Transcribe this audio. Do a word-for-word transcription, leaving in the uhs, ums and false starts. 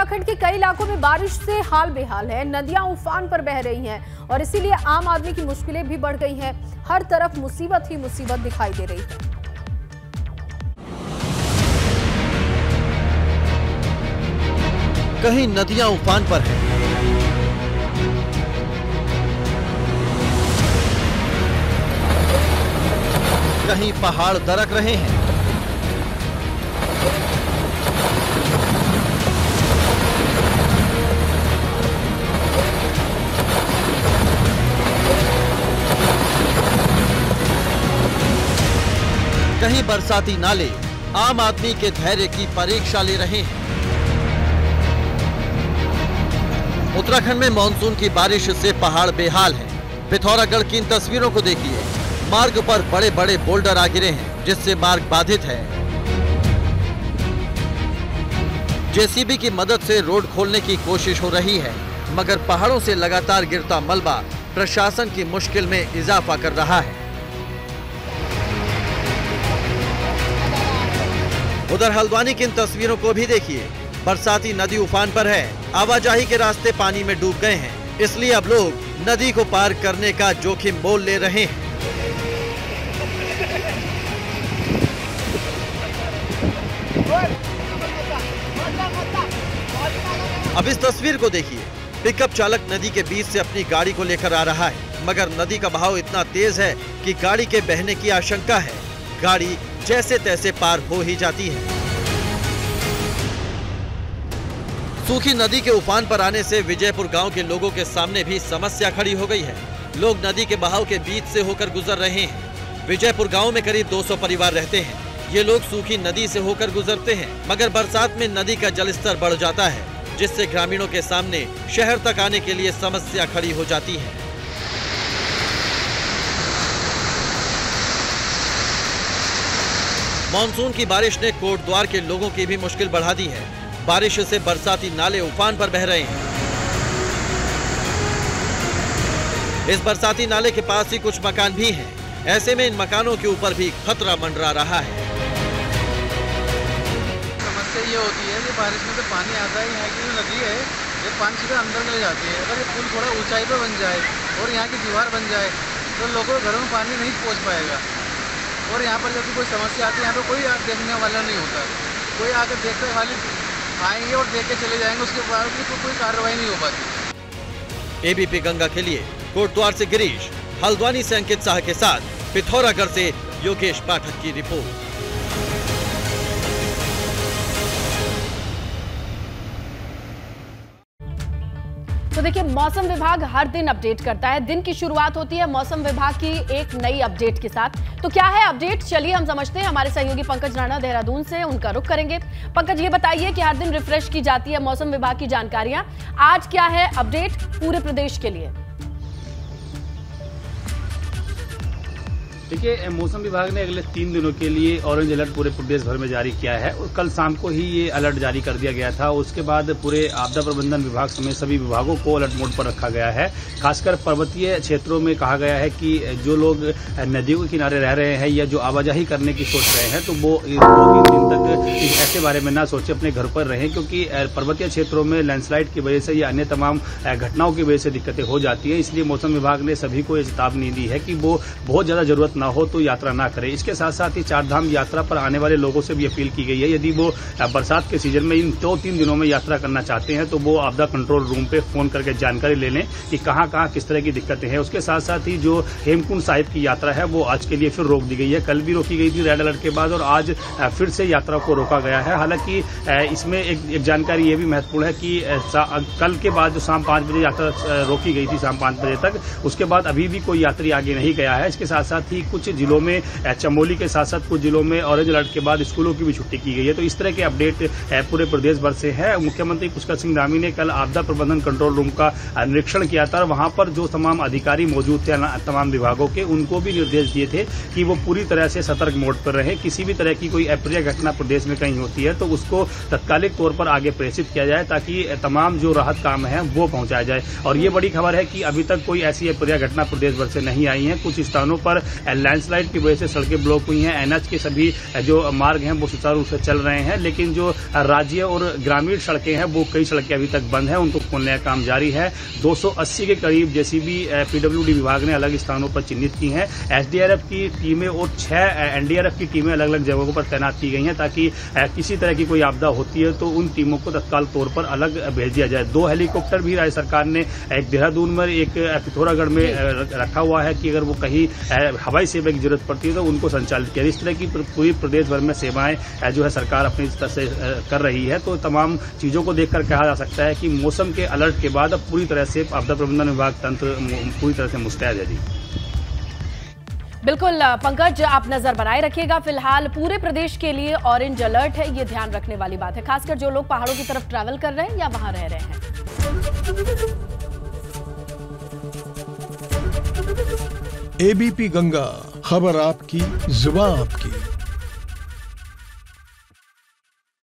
उत्तराखंड के कई इलाकों में बारिश से हाल बेहाल है। नदियां उफान पर बह रही हैं और इसीलिए आम आदमी की मुश्किलें भी बढ़ गई हैं। हर तरफ मुसीबत ही मुसीबत दिखाई दे रही है। कहीं नदियां उफान पर हैं, कहीं पहाड़ दरक रहे हैं, कहीं बरसाती नाले आम आदमी के धैर्य की परीक्षा ले रहे हैं। उत्तराखंड में मानसून की बारिश से पहाड़ बेहाल है। पिथौरागढ़ की इन तस्वीरों को देखिए। मार्ग पर बड़े बड़े बोल्डर आ गिरे हैं, जिससे मार्ग बाधित है। जेसीबी की मदद से रोड खोलने की कोशिश हो रही है, मगर पहाड़ों से लगातार गिरता मलबा प्रशासन की मुश्किल में इजाफा कर रहा है। उधर हल्द्वानी की इन तस्वीरों को भी देखिए। बरसाती नदी उफान पर है। आवाजाही के रास्ते पानी में डूब गए हैं, इसलिए अब लोग नदी को पार करने का जोखिम मोल ले रहे हैं। अब इस तस्वीर को देखिए। पिकअप चालक नदी के बीच से अपनी गाड़ी को लेकर आ रहा है, मगर नदी का बहाव इतना तेज है कि गाड़ी के बहने की आशंका है। गाड़ी जैसे तैसे पार हो ही जाती है। सूखी नदी के उफान पर आने से विजयपुर गांव के लोगों के सामने भी समस्या खड़ी हो गई है। लोग नदी के बहाव के बीच से होकर गुजर रहे हैं। विजयपुर गांव में करीब दो सौ परिवार रहते हैं। ये लोग सूखी नदी से होकर गुजरते हैं, मगर बरसात में नदी का जलस्तर बढ़ जाता है, जिससे ग्रामीणों के सामने शहर तक आने के लिए समस्या खड़ी हो जाती है। मानसून की बारिश ने कोटद्वार के लोगों की भी मुश्किल बढ़ा दी है। बारिश से बरसाती नाले उफान पर बह रहे हैं। इस बरसाती नाले के पास ही कुछ मकान भी हैं। ऐसे में इन मकानों के ऊपर भी खतरा मंडरा रहा है। समस्या ये होती है कि बारिश में तो पानी आता है, यहाँ की जो नदी है ये पानी सीधे अंदर ले जाती है। अगर ये पुल थोड़ा ऊंचाई पे बन जाए और यहाँ की दीवार बन जाए तो लोगों के घरों में पानी नहीं पहुँच पाएगा। और यहाँ पर जब कोई समस्या आती है, यहाँ पे कोई देखने वाला नहीं होता। कोई आकर देखकर खाली आएंगे और देख के चले जाएंगे, उसके बाद भी तो कोई कार्रवाई नहीं हो पाती। एबीपी गंगा के लिए कोटद्वार से गिरीश, हल्द्वानी से अंकित शाह के साथ पिथौरागढ़ से योगेश पाठक की रिपोर्ट। तो देखिए, मौसम विभाग हर दिन अपडेट करता है। दिन की शुरुआत होती है मौसम विभाग की एक नई अपडेट के साथ। तो क्या है अपडेट, चलिए हम समझते हैं। हमारे सहयोगी पंकज राणा देहरादून से, उनका रुख करेंगे। पंकज, ये बताइए कि हर दिन रिफ्रेश की जाती है मौसम विभाग की जानकारियां। आज क्या है अपडेट पूरे प्रदेश के लिए? देखिए, मौसम विभाग ने अगले तीन दिनों के लिए ऑरेंज अलर्ट पूरे प्रदेश भर में जारी किया है। और कल शाम को ही ये अलर्ट जारी कर दिया गया था। उसके बाद पूरे आपदा प्रबंधन विभाग समेत सभी विभागों को अलर्ट मोड पर रखा गया है। खासकर पर्वतीय क्षेत्रों में कहा गया है कि जो लोग नदियों के किनारे रह रहे हैं या जो आवाजाही करने की सोच रहे हैं, तो वो दो तीन दिन तक ऐसे बारे में ना सोचे, अपने घर पर रहें, क्योंकि पर्वतीय क्षेत्रों में लैंडस्लाइड की वजह से या अन्य तमाम घटनाओं की वजह से दिक्कतें हो जाती है। इसलिए मौसम विभाग ने सभी को ये चेतावनी दी है कि वो बहुत ज्यादा जरूरत ना हो तो यात्रा ना करें। इसके साथ साथ ही चारधाम यात्रा पर आने वाले लोगों से भी अपील की गई है, यदि वो बरसात के सीजन में इन दो तीन दिनों में यात्रा करना चाहते हैं तो वो आपदा कंट्रोल रूम पे फोन करके जानकारी ले लें कि कहां कहां किस तरह की दिक्कतें हैं। उसके साथ साथ ही जो हेमकुंड साहिब की यात्रा है वो आज के लिए फिर रोक दी गई है। कल भी रोकी गई थी रेड अलर्ट के बाद, और आज फिर से यात्रा को रोका गया है। हालांकि इसमें एक, एक जानकारी ये भी महत्वपूर्ण है कि कल के बाद जो शाम पांच बजे यात्रा रोकी गई थी, शाम पांच बजे तक, उसके बाद अभी भी कोई यात्री आगे नहीं गया है। इसके साथ साथ ही कुछ जिलों में, चमोली के साथ साथ कुछ जिलों में ऑरेंज अलर्ट के बाद स्कूलों की भी छुट्टी की गई है। तो इस तरह के अपडेट पूरे प्रदेश भर से है। मुख्यमंत्री पुष्कर सिंह धामी ने कल आपदा प्रबंधन कंट्रोल रूम का निरीक्षण किया था। वहां पर जो तमाम अधिकारी मौजूद थे तमाम विभागों के, उनको भी निर्देश दिए थे कि वो पूरी तरह से सतर्क मोड पर रहें। किसी भी तरह की कोई अप्रिय घटना प्रदेश में कहीं होती है तो उसको तत्कालिक तौर पर आगे प्रेषित किया जाए, ताकि तमाम जो राहत काम है वो पहुंचाया जाए। और ये बड़ी खबर है कि अभी तक कोई ऐसी अप्रिय घटना प्रदेश भर से नहीं आई है। कुछ स्थानों पर लैंडस्लाइड की वजह से सड़कें ब्लॉक हुई हैं। एनएच के सभी जो मार्ग हैं वो सुचारू रूप से चल रहे हैं, लेकिन जो राज्य और ग्रामीण सड़कें हैं वो कई सड़कें अभी तक बंद हैं, उनको खोलने का काम जारी है। दो सौ अस्सी के करीब जेसीबी पीडब्ल्यूडी विभाग ने अलग स्थानों पर चिन्हित की हैं। एसडीआरएफ की टीमें और छह एनडीआरएफ की टीमें अलग अलग जगहों पर तैनात की गई हैं, ताकि किसी तरह की कोई आपदा होती है तो उन टीमों को तत्काल तौर पर अलग भेज दिया जाए। दो हेलीकॉप्टर भी राज्य सरकार ने एक देहरादून में, एक पिथौरागढ़ में रखा हुआ है कि अगर वो कहीं हवाई सेवा की जरूरत पड़ती है तो उनको संचालित किया। इस तरह की पूरी प्रदेश भर में सेवाएं जो है सरकार अपनी तरह से कर रही है। तो तमाम चीजों को देखकर कहा जा सकता है कि मौसम के अलर्ट के बाद अब पूरी तरह से आपदा प्रबंधन विभाग तंत्र पूरी तरह से मुस्तैद है। जी बिल्कुल पंकज, आप नजर बनाए रखिएगा। फिलहाल पूरे प्रदेश के लिए ऑरेंज अलर्ट है, ये ध्यान रखने वाली बात है, खासकर जो लोग पहाड़ों की तरफ ट्रैवल कर रहे हैं या वहां रह रहे हैं। एबीपी गंगा, खबर आपकी, जुबान आपकी।